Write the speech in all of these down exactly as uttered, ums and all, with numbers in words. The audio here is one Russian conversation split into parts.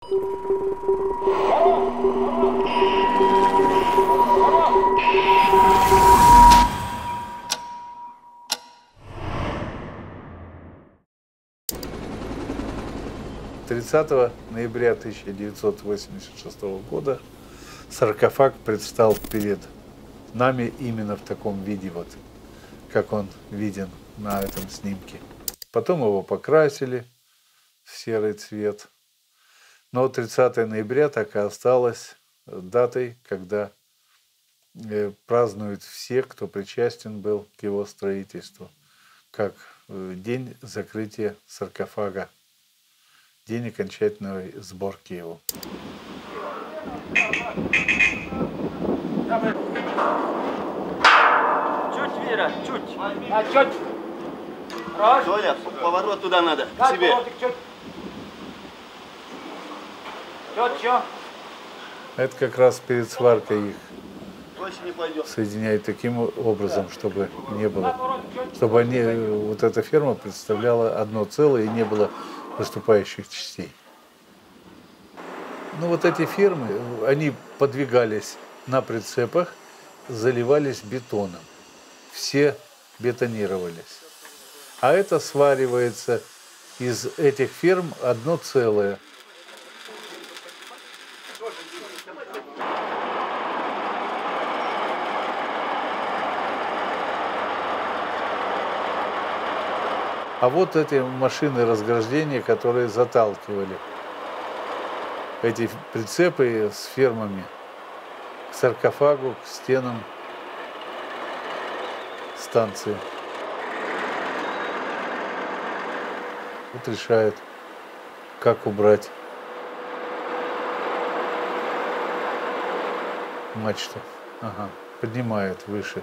тридцатого ноября тысяча девятьсот восемьдесят шестого года саркофаг предстал перед нами именно в таком виде, вот, как он виден на этом снимке. Потом его покрасили в серый цвет. Но тридцатое ноября так и осталось датой, когда празднуют все, кто причастен был к его строительству, как день закрытия саркофага, день окончательной сборки его. Чуть, Вера, чуть. А, чуть. Раз. Толя, поворот туда надо, к Так, себе. поворотик, чуть. Чуть, чуть. Это как раз перед сваркой их Больше не пойдет. соединяют таким образом, чтобы не было, чтобы они, вот эта ферма представляла одно целое и не было выступающих частей. Ну вот эти фермы, они подвигались на прицепах, заливались бетоном. Все бетонировались. А это сваривается из этих ферм одно целое. А вот эти машины разграждения, которые заталкивали эти прицепы с фермами к саркофагу, к стенам станции. Вот решают, как убрать мачту. Ага, поднимают выше.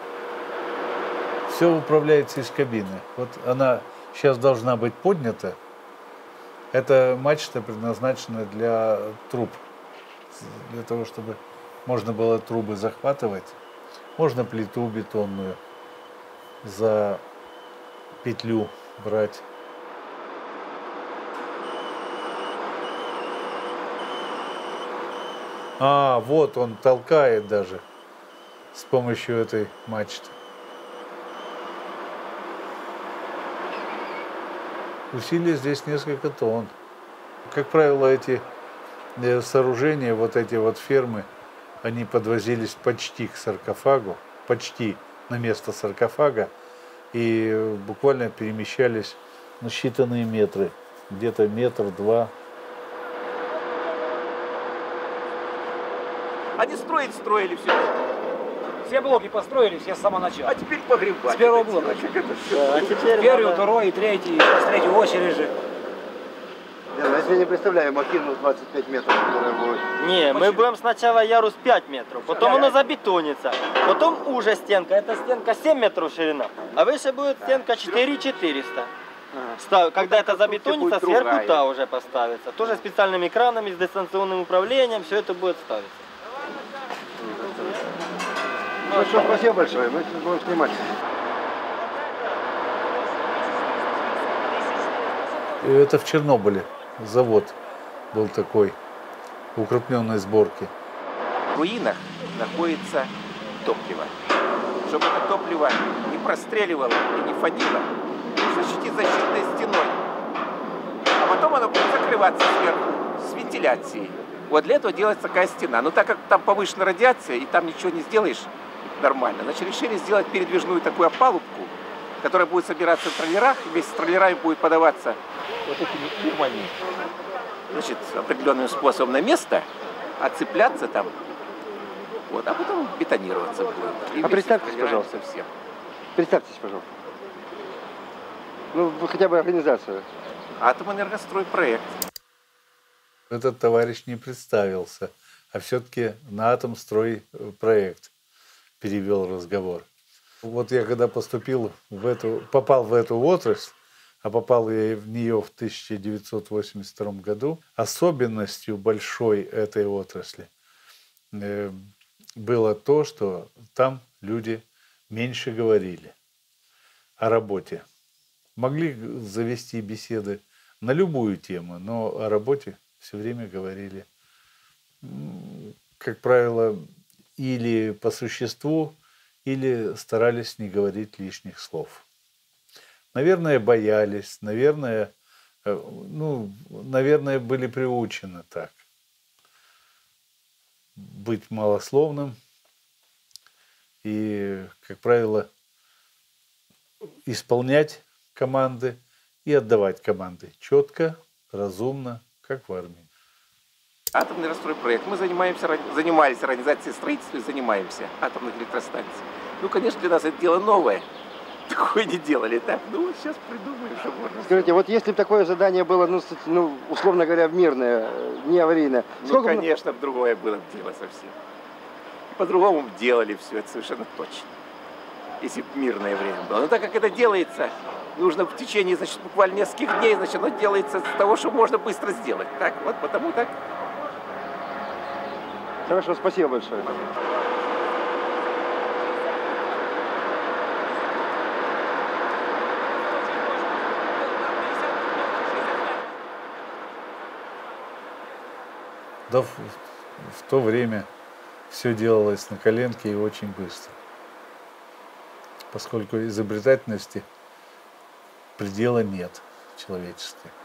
Все управляется из кабины. Вот она сейчас должна быть поднята. Эта мачта предназначена для труб. Для того, чтобы можно было трубы захватывать. Можно плиту бетонную за петлю брать. А, вот он толкает даже с помощью этой мачты. Усилие здесь несколько тонн. Как правило, эти сооружения, вот эти вот фермы, они подвозились почти к саркофагу, почти на место саркофага, и буквально перемещались на считанные метры, где-то метр-два. Они строить строили все. Все блоки построили, все с самого начала. А теперь погребать. С первого блока. Да, а теперь Первый, надо... второй, третий, с третьей очереди же. Да, я себе не представляю макину двадцать пять метров, которая будет. Не, мы будем сначала ярус пять метров, потом Пять. оно забетонится, потом уже стенка, эта стенка семь метров ширина, а выше будет стенка четыре четыреста. Став- Когда это забетонится, будет сверху другая. та уже поставится. Тоже специальными кранами, с дистанционным управлением, все это будет ставиться. Ну что, спасибо большое, мы будем снимать. И это в Чернобыле завод был такой, укрупненной сборки. В руинах находится топливо. Чтобы это топливо не простреливало и не фанило, защитить защитной стеной. А потом оно будет закрываться сверху с вентиляцией. Вот для этого делается такая стена. Но так как там повышенная радиация, и там ничего не сделаешь нормально, значит, решили сделать передвижную такую опалубку, которая будет собираться в троллерах, и вместе с троллерами будет подаваться вот этими урмами, значит, определенным способом на место, отцепляться там, вот, а потом бетонироваться будет. И А представьтесь, пожалуйста. Совсем. Представьтесь, пожалуйста. Ну, вы хотя бы организацию. Атомэнергострой проект. Этот товарищ не представился, а все-таки на Атомстрой проект перевел разговор. Вот я когда поступил в эту, попал в эту отрасль, а попал я в нее в тысяча девятьсот восемьдесят втором году, особенностью большой этой отрасли э, было то, что там люди меньше говорили о работе. Могли завести беседы на любую тему, но о работе все время говорили, как правило, или по существу, или старались не говорить лишних слов. Наверное, боялись, наверное, ну, наверное, были приучены так. Быть малословным и, как правило, исполнять команды и отдавать команды четко, разумно, как в армии. Атомный расстройпроект. Мы занимаемся, занимались организацией строительства и занимаемся атомных электростанций. Ну, конечно, для нас это дело новое. Такое не делали, так? Ну, вот сейчас придумаем, что можно. Скажите, вот если бы такое задание было, ну, ну условно говоря, мирное, не аварийное. Ну, сколько конечно, бы другое было дело совсем. По-другому бы делали все, это совершенно точно. Если бы мирное время было. Но так как это делается, нужно в течение, значит, буквально нескольких дней, значит, оно делается с того, что можно быстро сделать. Так, вот потому так. Хорошо, спасибо большое. Да, в, в то время все делалось на коленке и очень быстро, поскольку изобретательности предела нет в человечестве.